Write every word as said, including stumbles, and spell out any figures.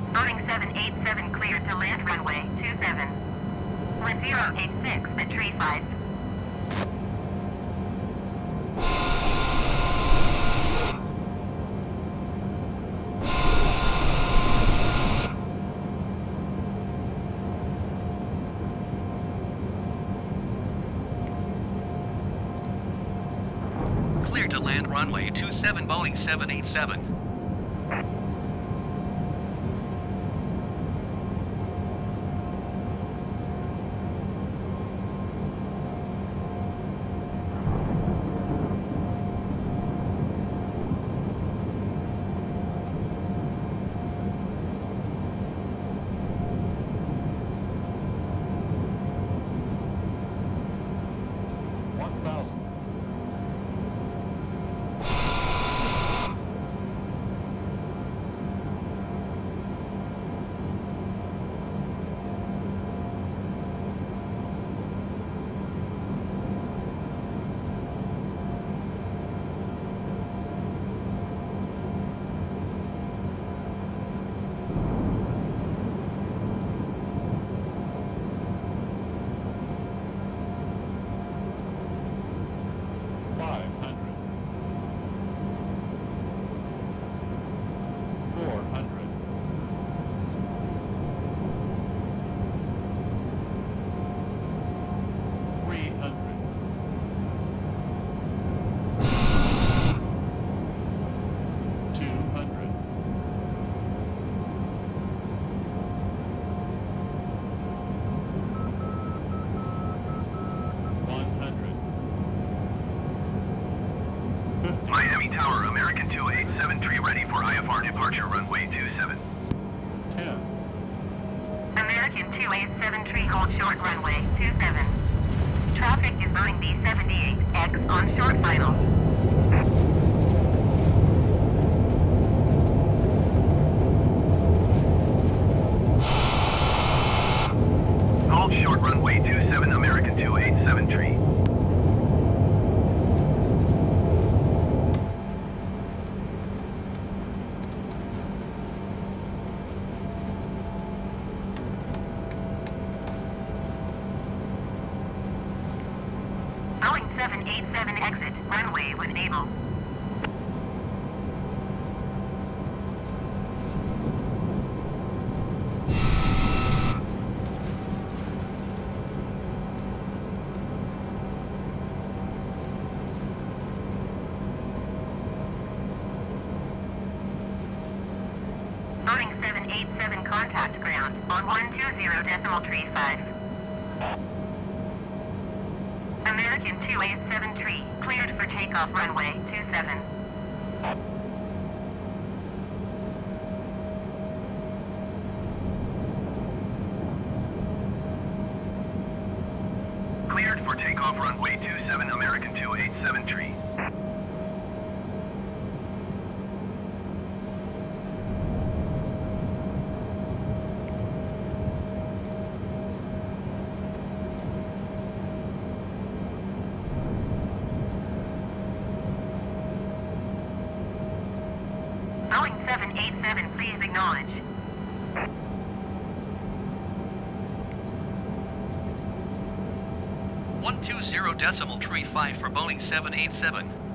Boeing seven eighty-seven cleared to land runway two seven. Wind zero eight six at tree five. Cleared to land runway two seven, Boeing seven eighty-seven. Miami Tower, American two eight seven three ready for I F R departure runway two seven. ten. American two eight seven three hold short runway two seven. Traffic is Boeing B seventy-eight X on short final. Hold short runway two seven, American two eight seven three. Boeing seven eighty-seven exit, runway with Able. Boeing seven eighty-seven contact ground on one two zero decimal three five. American two eight seven three, cleared for takeoff runway two seven. Cleared for takeoff runway two seven, American two eight seven three. Boeing seven eighty-seven, please acknowledge. one two zero decimal three five for Boeing seven eighty-seven.